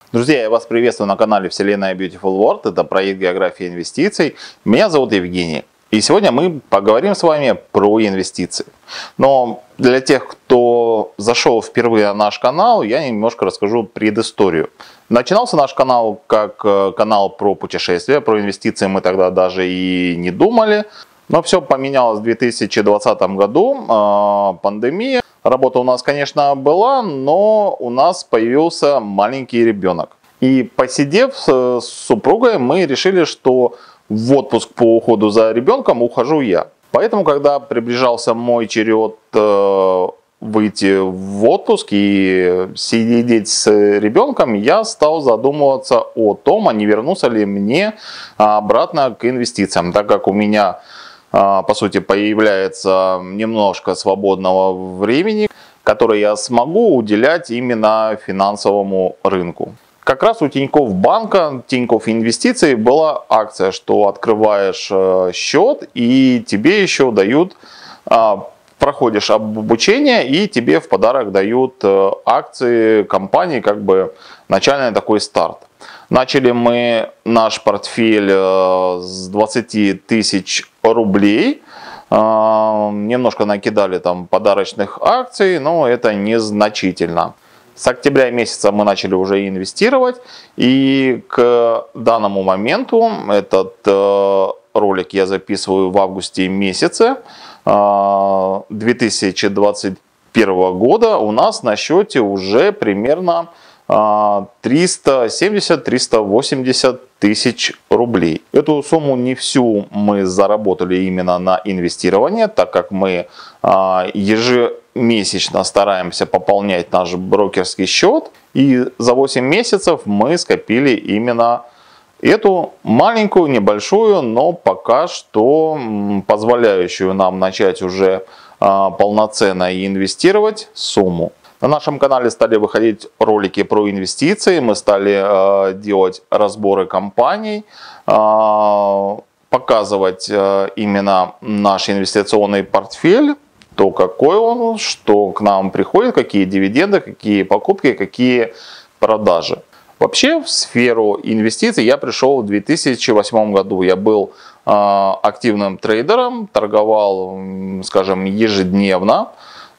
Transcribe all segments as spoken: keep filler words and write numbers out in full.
Друзья, я вас приветствую на канале Вселенная Beautiful World. Это проект «География инвестиций». Меня зовут Евгений. И сегодня мы поговорим с вами про инвестиции. Но для тех, кто зашел впервые на наш канал, я немножко расскажу предысторию. Начинался наш канал как канал про путешествия, про инвестиции мы тогда даже и не думали. Но все поменялось в две тысячи двадцатом году, пандемия. Работа у нас, конечно, была, но у нас появился маленький ребенок. И посидев с супругой, мы решили, что в отпуск по уходу за ребенком ухожу я. Поэтому, когда приближался мой черед выйти в отпуск и сидеть с ребенком, я стал задумываться о том, а не вернуться ли мне обратно к инвестициям, так как у меня, по сути, появляется немножко свободного времени, которое я смогу уделять именно финансовому рынку. Как раз у Тинькофф банка, Тинькофф инвестиций была акция, что открываешь счет и тебе еще дают, проходишь обучение и тебе в подарок дают акции компании, как бы начальный такой старт. Начали мы наш портфель с двадцати тысяч рублей. Немножко накидали там подарочных акций, но это незначительно. С октября месяца мы начали уже инвестировать. И к данному моменту, этот ролик я записываю в августе месяце две тысячи двадцать первого года, у нас на счете уже примерно триста семьдесят — триста восемьдесят тысяч рублей. Эту сумму не всю мы заработали именно на инвестирование, так как мы ежемесячно стараемся пополнять наш брокерский счет. И за восемь месяцев мы скопили именно эту маленькую, небольшую, но пока что позволяющую нам начать уже полноценно инвестировать сумму. На нашем канале стали выходить ролики про инвестиции, мы стали э, делать разборы компаний, э, показывать э, именно наш инвестиционный портфель, то какой он, что к нам приходит, какие дивиденды, какие покупки, какие продажи. Вообще в сферу инвестиций я пришел в две тысячи восьмом году. Я был э, активным трейдером, торговал, скажем, ежедневно.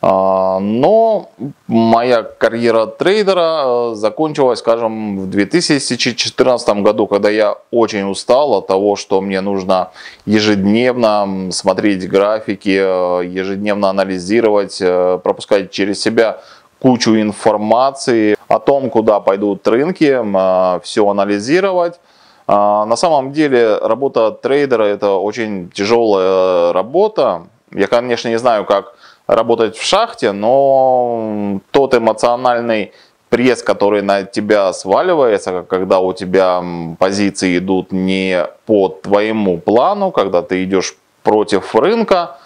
Но моя карьера трейдера закончилась, скажем, в две тысячи четырнадцатом году, когда я очень устал от того, что мне нужно ежедневно смотреть графики, ежедневно анализировать, пропускать через себя кучу информации о том, куда пойдут рынки, все анализировать. На самом деле работа трейдера — это очень тяжелая работа. Я, конечно, не знаю, как работать в шахте, но тот эмоциональный пресс, который на тебя сваливается, когда у тебя позиции идут не по твоему плану, когда ты идешь против рынка,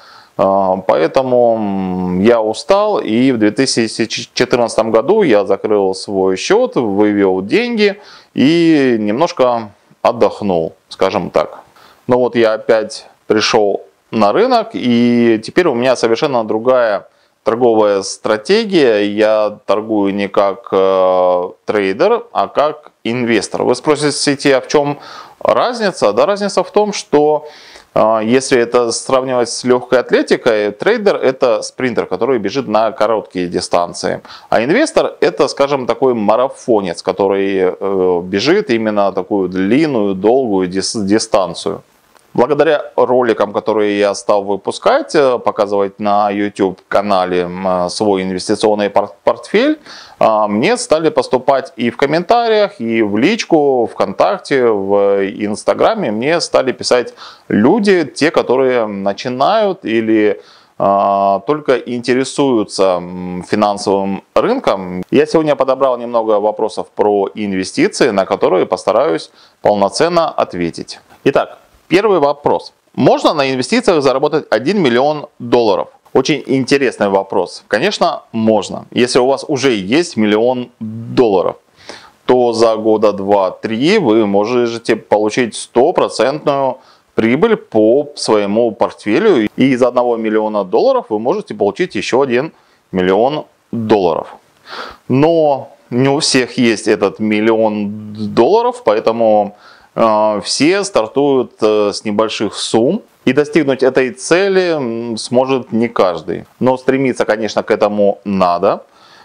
поэтому я устал, и в две тысячи четырнадцатом году я закрыл свой счет, вывел деньги и немножко отдохнул, скажем так. Но вот я опять пришел на рынок, и теперь у меня совершенно другая торговая стратегия. Я торгую не как э, трейдер, а как инвестор. Вы спросите, а в чем разница? Да, разница в том, что э, если это сравнивать с легкой атлетикой, трейдер — это спринтер, который бежит на короткие дистанции. А инвестор — это, скажем, такой марафонец, который э, бежит именно такую длинную, долгую дис дистанцию. Благодаря роликам, которые я стал выпускать, показывать на YouTube канале свой инвестиционный портфель, мне стали поступать и в комментариях, и в личку, ВКонтакте, в Инстаграме. Мне стали писать люди, те, которые начинают или только интересуются финансовым рынком. Я сегодня подобрал немного вопросов про инвестиции, на которые постараюсь полноценно ответить. Итак, первый вопрос. Можно на инвестициях заработать один миллион долларов? Очень интересный вопрос. Конечно, можно. Если у вас уже есть миллион долларов, то за года два-три вы можете получить стопроцентную прибыль по своему портфелю. И из одного миллиона долларов вы можете получить еще один миллион долларов. Но не у всех есть этот миллион долларов, поэтому э, все стартуют э, с небольших сумм. И достигнуть этой цели сможет не каждый. Но стремиться, конечно, к этому надо.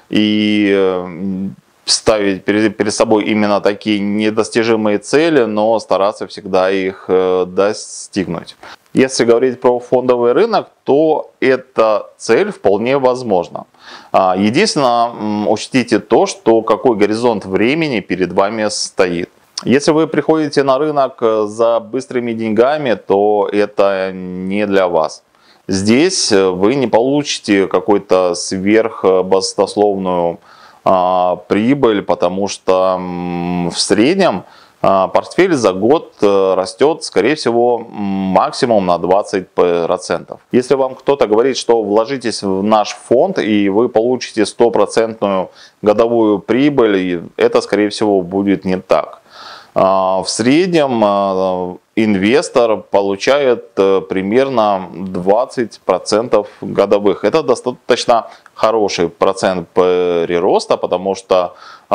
И ставить перед, перед собой именно такие недостижимые цели, но стараться всегда их достигнуть. Если говорить про фондовый рынок, то эта цель вполне возможна. Единственное, учтите то, что какой горизонт времени перед вами стоит. Если вы приходите на рынок за быстрыми деньгами, то это не для вас. Здесь вы не получите какую-то сверхбаснословную а, прибыль, потому что м, в среднем а, портфель за год растет, скорее всего, максимум на двадцать процентов. Если вам кто-то говорит, что вложитесь в наш фонд и вы получите стопроцентную годовую прибыль, это, скорее всего, будет не так. В среднем инвестор получает примерно двадцать процентов годовых. Это достаточно хороший процент прироста, потому что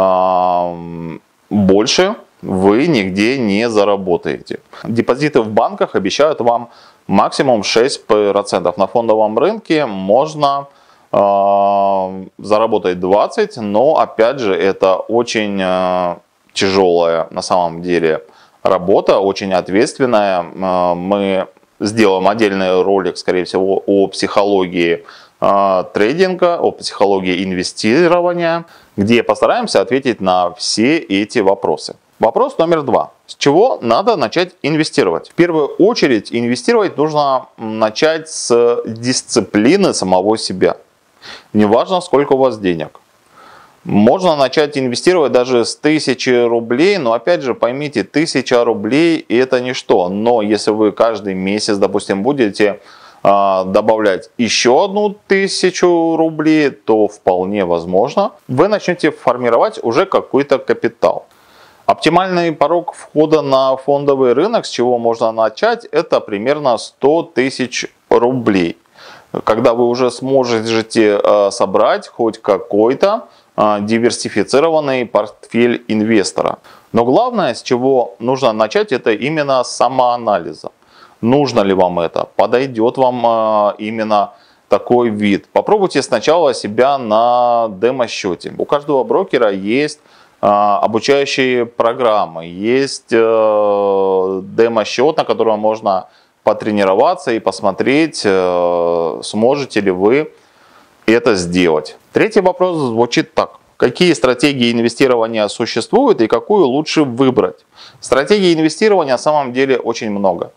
больше вы нигде не заработаете. Депозиты в банках обещают вам максимум шесть процентов. На фондовом рынке можно заработать двадцать процентов, но опять же это очень тяжелая на самом деле работа, очень ответственная. Мы сделаем отдельный ролик, скорее всего, о психологии трейдинга, о психологии инвестирования, где постараемся ответить на все эти вопросы. Вопрос номер два. С чего надо начать инвестировать? В первую очередь инвестировать нужно начать с дисциплины самого себя. Неважно, сколько у вас денег. Можно начать инвестировать даже с тысячи рублей, но опять же поймите, тысяча рублей это ничто. Но если вы каждый месяц, допустим, будете э, добавлять еще одну тысячу рублей, то вполне возможно вы начнете формировать уже какой-то капитал. Оптимальный порог входа на фондовый рынок, с чего можно начать, это примерно сто тысяч рублей. Когда вы уже сможете э, собрать хоть какой-то диверсифицированный портфель инвестора. Но главное, с чего нужно начать, это именно самоанализа. Нужно ли вам это? Подойдет вам именно такой вид? Попробуйте сначала себя на демо-счете. У каждого брокера есть обучающие программы, есть демо-счет, на котором можно потренироваться и посмотреть, сможете ли вы это сделать. Третий вопрос звучит так. Какие стратегии инвестирования существуют и какую лучше выбрать? Стратегий инвестирования на самом деле очень много.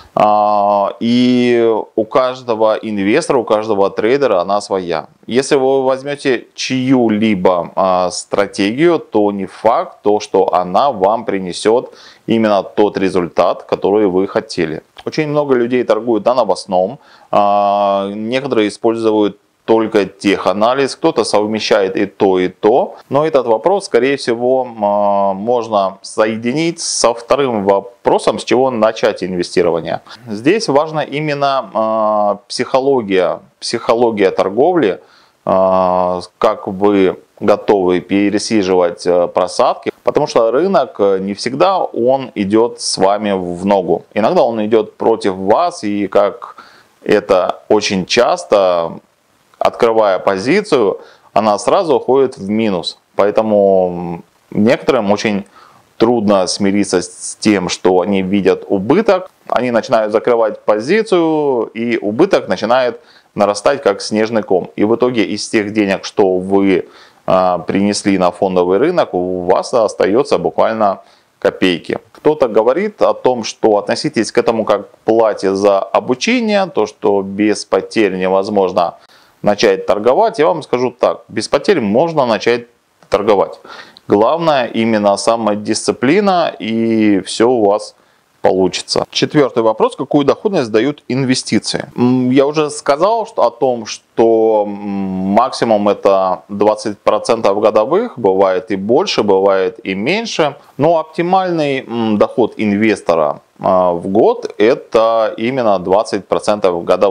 И у каждого инвестора, у каждого трейдера она своя. Если вы возьмете чью-либо стратегию, то не факт, то, что она вам принесет именно тот результат, который вы хотели. Очень много людей торгуют на новостном. Некоторые используют только теханализ, кто-то совмещает и то, и то. Но этот вопрос, скорее всего, можно соединить со вторым вопросом, с чего начать инвестирование. Здесь важна именно психология, психология торговли, как вы готовы пересиживать просадки, потому что рынок не всегда он идет с вами в ногу. Иногда он идет против вас, и как это очень часто, открывая позицию, она сразу уходит в минус. Поэтому некоторым очень трудно смириться с тем, что они видят убыток. Они начинают закрывать позицию, и убыток начинает нарастать как снежный ком. И в итоге из тех денег, что вы а, принесли на фондовый рынок, у вас остается буквально копейки. Кто-то говорит о том, что относитесь к этому как к плате за обучение, то, что без потерь невозможно начать торговать. Я вам скажу так, без потерь можно начать торговать. Главное именно самодисциплина, и все у вас получится. Четвертый вопрос. Какую доходность дают инвестиции? Я уже сказал что, о том, что максимум это двадцать процентов годовых. Бывает и больше, бывает и меньше. Но оптимальный доход инвестора в год это именно двадцать процентов годовых.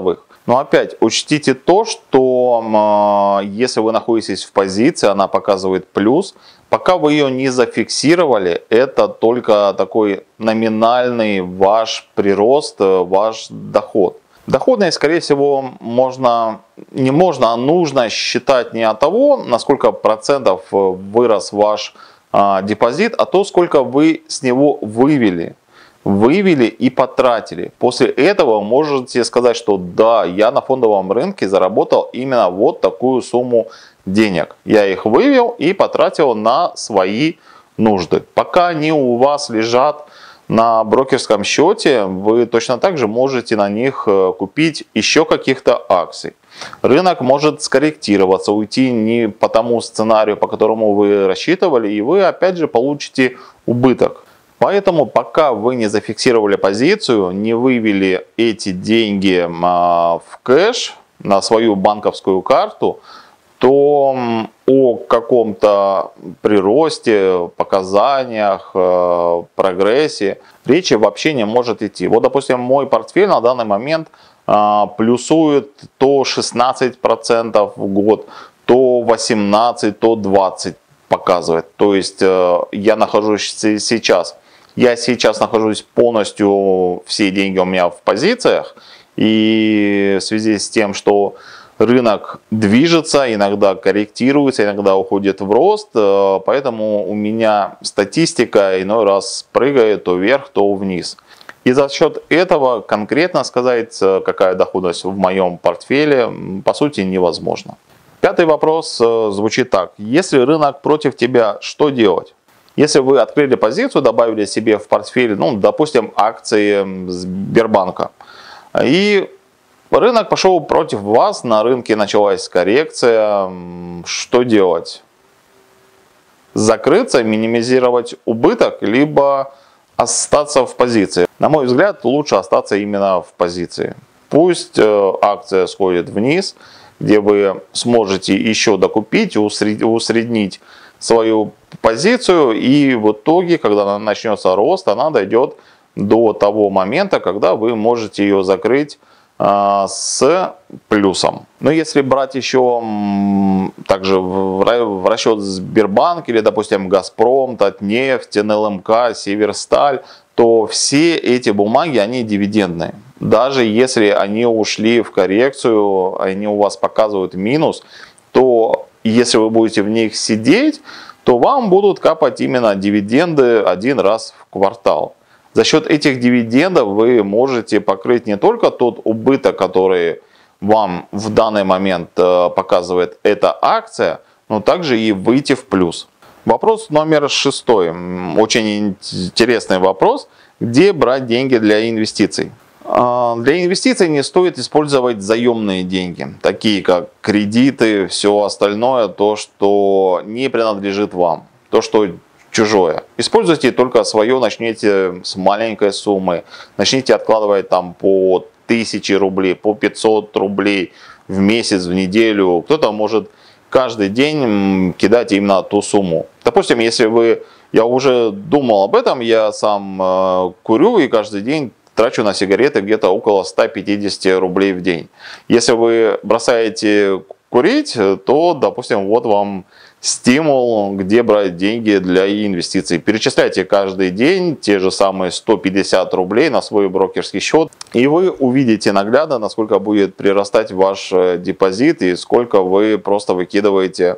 Но опять учтите то, что э, если вы находитесь в позиции, она показывает плюс, пока вы ее не зафиксировали, это только такой номинальный ваш прирост, ваш доход. Доходность, скорее всего, можно, не можно, а нужно считать не от того, на сколько процентов вырос ваш э, депозит, а то, сколько вы с него вывели. Вывели и потратили. После этого можете сказать, что да, я на фондовом рынке заработал именно вот такую сумму денег. Я их вывел и потратил на свои нужды. Пока они у вас лежат на брокерском счете, вы точно так же можете на них купить еще каких-то акций. Рынок может скорректироваться, уйти не по тому сценарию, по которому вы рассчитывали, и вы опять же получите убыток. Поэтому пока вы не зафиксировали позицию, не вывели эти деньги в кэш на свою банковскую карту, то о каком-то приросте, показаниях, прогрессе речи вообще не может идти. Вот, допустим, мой портфель на данный момент плюсует то шестнадцать процентов в год, то восемнадцать процентов, то двадцать процентов показывает. То есть я нахожусь сейчас Я сейчас нахожусь полностью, все деньги у меня в позициях. И в связи с тем, что рынок движется, иногда корректируется, иногда уходит в рост. Поэтому у меня статистика иной раз прыгает то вверх, то вниз. И за счет этого конкретно сказать, какая доходность в моем портфеле, по сути, невозможно. Пятый вопрос звучит так. Если рынок против тебя, что делать? Если вы открыли позицию, добавили себе в портфель, ну, допустим, акции Сбербанка, и рынок пошел против вас, на рынке началась коррекция, что делать? Закрыться, минимизировать убыток, либо остаться в позиции? На мой взгляд, лучше остаться именно в позиции. Пусть акция сходит вниз, где вы сможете еще докупить, усреднить свою позицию, и в итоге, когда начнется рост, она дойдет до того момента, когда вы можете ее закрыть а, с плюсом. Но если брать еще м, также в, в расчет Сбербанк или, допустим, Газпром, Татнефть, эн эл эм ка, Северсталь, то все эти бумаги, они дивидендные. Даже если они ушли в коррекцию, они у вас показывают минус, то если вы будете в них сидеть, то вам будут капать именно дивиденды один раз в квартал. За счет этих дивидендов вы можете покрыть не только тот убыток, который вам в данный момент показывает эта акция, но также и выйти в плюс. Вопрос номер шестой. Очень интересный вопрос. Где брать деньги для инвестиций? Для инвестиций не стоит использовать заемные деньги, такие как кредиты, все остальное, то, что не принадлежит вам, то, что чужое. Используйте только свое, начните с маленькой суммы, начните откладывать там по тысяче рублей, по пятьсот рублей в месяц, в неделю. Кто-то может каждый день кидать именно ту сумму. Допустим, если вы, я уже думал об этом, я сам э, курю и каждый день трачу на сигареты где-то около ста пятидесяти рублей в день. Если вы бросаете курить, то, допустим, вот вам стимул, где брать деньги для инвестиций. Перечисляйте каждый день те же самые сто пятьдесят рублей на свой брокерский счет, и вы увидите наглядно, насколько будет прирастать ваш депозит и сколько вы просто выкидываете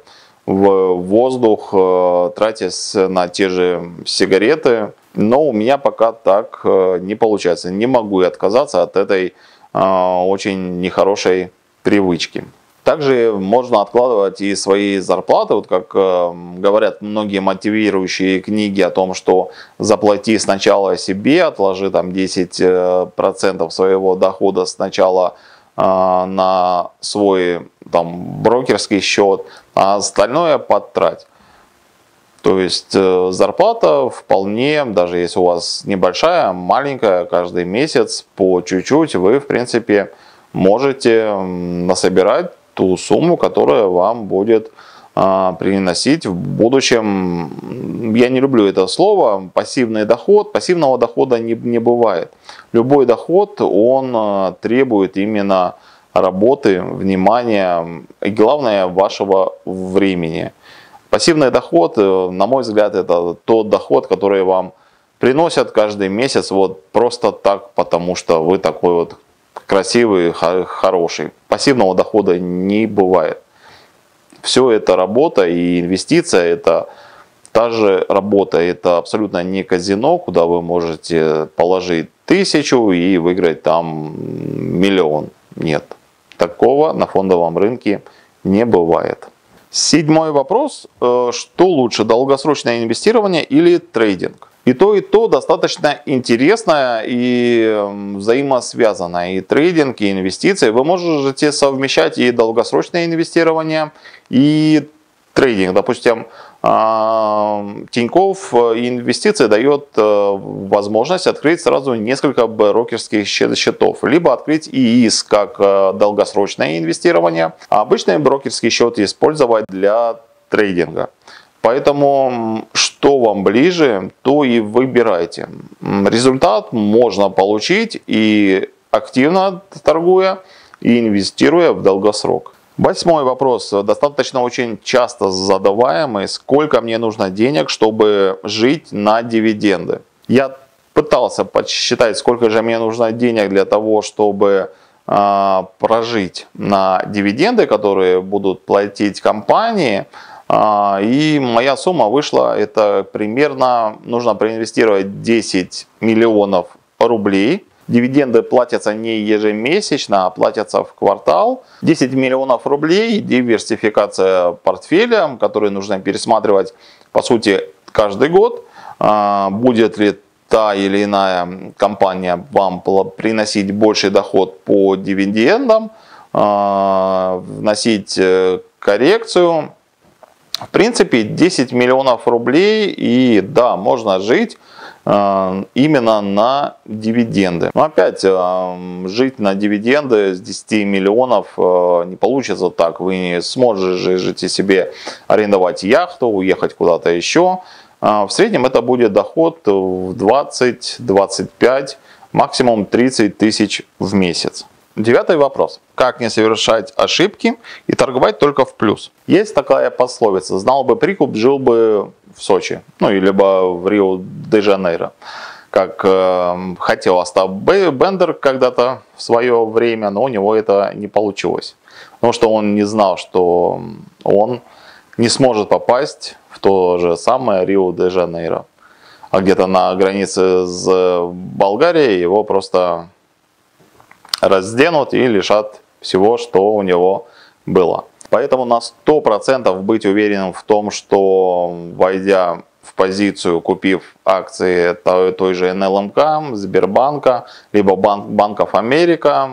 в воздух, тратясь на те же сигареты. Но у меня пока так не получается. Не могу я отказаться от этой очень нехорошей привычки. Также можно откладывать и свои зарплаты. Вот как говорят многие мотивирующие книги о том, что заплати сначала себе, отложи там десять процентов своего дохода сначала на свой там брокерский счет, а остальное потрать. То есть зарплата вполне, даже если у вас небольшая, маленькая, каждый месяц по чуть-чуть, вы в принципе можете насобирать ту сумму, которая вам будет а, приносить в будущем. Я не люблю это слово, пассивный доход. Пассивного дохода не, не бывает. Любой доход, он а, требует именно работы, внимания и, главное, вашего времени. Пассивный доход, на мой взгляд, это тот доход, который вам приносят каждый месяц вот просто так, потому что вы такой вот красивый, хороший. Пассивного дохода не бывает. Все это работа и инвестиция, это та же работа. Это абсолютно не казино, куда вы можете положить тысячу и выиграть там миллион. Нет, такого на фондовом рынке не бывает. Седьмой вопрос. Что лучше, долгосрочное инвестирование или трейдинг? И то, и то достаточно интересно и взаимосвязано. И трейдинг, и инвестиции. Вы можете совмещать и долгосрочное инвестирование, и трейдинг. Допустим, Тинькофф инвестиции дает возможность открыть сразу несколько брокерских счетов. Либо открыть ИИС как долгосрочное инвестирование, а обычный брокерский счет использовать для трейдинга. Поэтому, что вам ближе, то и выбирайте. Результат можно получить и активно торгуя, и инвестируя в долгосрок. Восьмой вопрос, достаточно очень часто задаваемый. Сколько мне нужно денег, чтобы жить на дивиденды? Я пытался подсчитать, сколько же мне нужно денег для того, чтобы э, прожить на дивиденды, которые будут платить компании. И моя сумма вышла, это примерно нужно проинвестировать десять миллионов рублей. Дивиденды платятся не ежемесячно, а платятся в квартал. десять миллионов рублей, диверсификация портфеля, который нужно пересматривать, по сути, каждый год. Будет ли та или иная компания вам приносить больший доход по дивидендам, вносить коррекцию. В принципе, десять миллионов рублей, и да, можно жить э, именно на дивиденды. Но опять, э, жить на дивиденды с десяти миллионов э, не получится так. Вы не сможете себе арендовать яхту, уехать куда-то еще. Э, в среднем это будет доход в двадцать — двадцать пять, максимум тридцать тысяч в месяц. Девятый вопрос. Как не совершать ошибки и торговать только в плюс? Есть такая пословица: знал бы прикуп, жил бы в Сочи, ну или в Рио-де-Жанейро. Как э, хотел Остап Бендер когда-то в свое время, но у него это не получилось. Потому что он не знал, что он не сможет попасть в то же самое Рио-де-Жанейро. А где-то на границе с Болгарией его просто разденут и лишат всего, что у него было. Поэтому на сто процентов быть уверенным в том, что, войдя в позицию, купив акции той, той же эн эл эм ка, Сбербанка, либо банк, Банков Америка,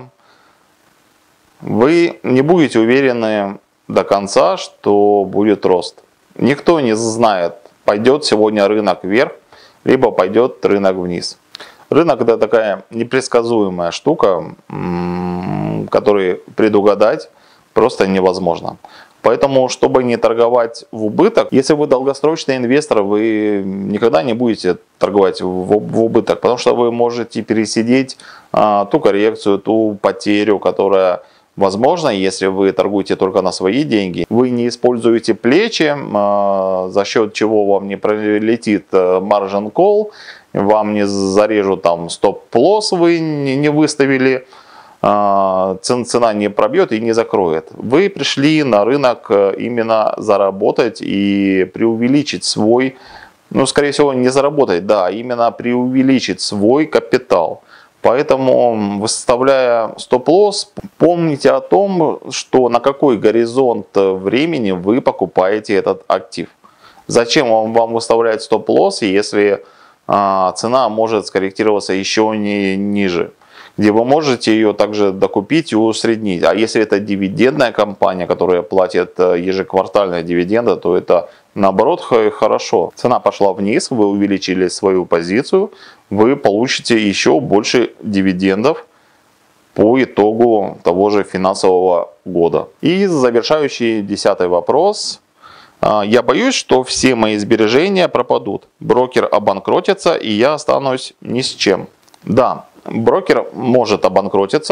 вы не будете уверены до конца, что будет рост. Никто не знает, пойдет сегодня рынок вверх, либо пойдет рынок вниз. Рынок — это такая непредсказуемая штука, которую предугадать просто невозможно. Поэтому, чтобы не торговать в убыток, если вы долгосрочный инвестор, вы никогда не будете торговать в убыток, потому что вы можете пересидеть ту коррекцию, ту потерю, которая возможно, если вы торгуете только на свои деньги. Вы не используете плечи, за счет чего вам не пролетит margin call, вам не зарежут там стоп-лосс, вы не выставили, цена не пробьет и не закроет. Вы пришли на рынок именно заработать и преувеличить свой, ну скорее всего не заработать, да, именно преувеличить свой капитал. Поэтому, выставляя стоп-лосс, помните о том, что на какой горизонт времени вы покупаете этот актив. Зачем вам, вам выставлять стоп-лосс, если а, цена может скорректироваться еще не ниже, где вы можете ее также докупить и усреднить. А если это дивидендная компания, которая платит ежеквартальные дивиденды, то это наоборот хорошо. Цена пошла вниз, вы увеличили свою позицию, вы получите еще больше дивидендов по итогу того же финансового года. И завершающий десятый вопрос. Я боюсь, что все мои сбережения пропадут. Брокер обанкротится, и я останусь ни с чем. Да, брокер может обанкротиться,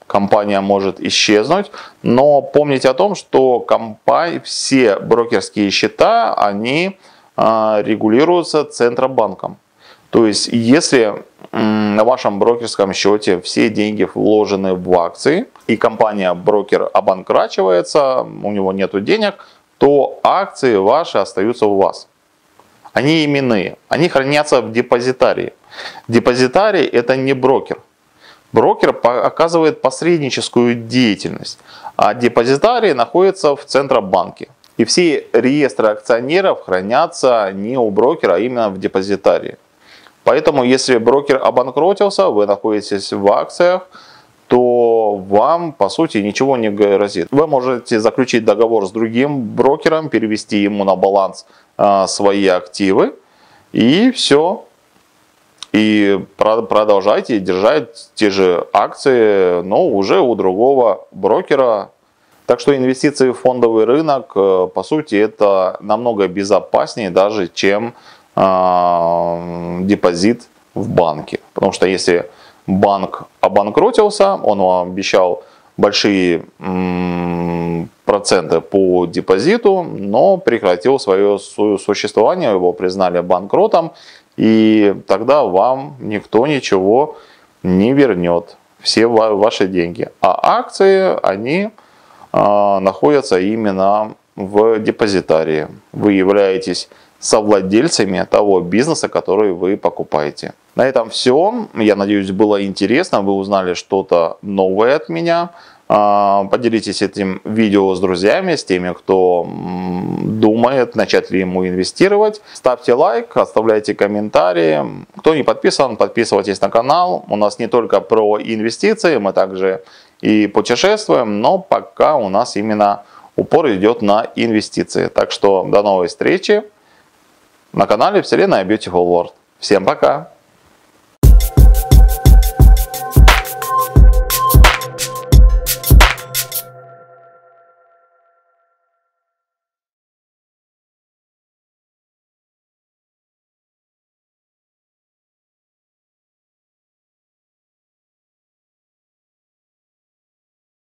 компания может исчезнуть, но помните о том, что компания, все брокерские счета, они а, регулируются Центробанком. То есть, если м, на вашем брокерском счете все деньги вложены в акции, и компания-брокер обанкрачивается, у него нет денег, то акции ваши остаются у вас. Они именные, они хранятся в депозитарии. Депозитарий – это не брокер. Брокер оказывает посредническую деятельность, а депозитарий находится в Центробанке. И все реестры акционеров хранятся не у брокера, а именно в депозитарии. Поэтому, если брокер обанкротился, вы находитесь в акциях, то вам, по сути, ничего не грозит. Вы можете заключить договор с другим брокером, перевести ему на баланс э, свои активы, и все. И продолжайте держать те же акции, но уже у другого брокера. Так что инвестиции в фондовый рынок, э, по сути, это намного безопаснее даже, чем э, депозит в банке. Потому что если банк обанкротился, он вам обещал большие м, проценты по депозиту, но прекратил свое существование, его признали банкротом, и тогда вам никто ничего не вернет, все ваши деньги. А акции, они э, находятся именно в депозитарии. Вы являетесь совладельцами того бизнеса, который вы покупаете. На этом все. Я надеюсь, было интересно. Вы узнали что-то новое от меня. Поделитесь этим видео с друзьями, с теми, кто думает, начать ли ему инвестировать. Ставьте лайк, оставляйте комментарии. Кто не подписан, подписывайтесь на канал. У нас не только про инвестиции, мы также и путешествуем, но пока у нас именно упор идет на инвестиции. Так что до новой встречи на канале Вселенная Beautiful World. Всем пока!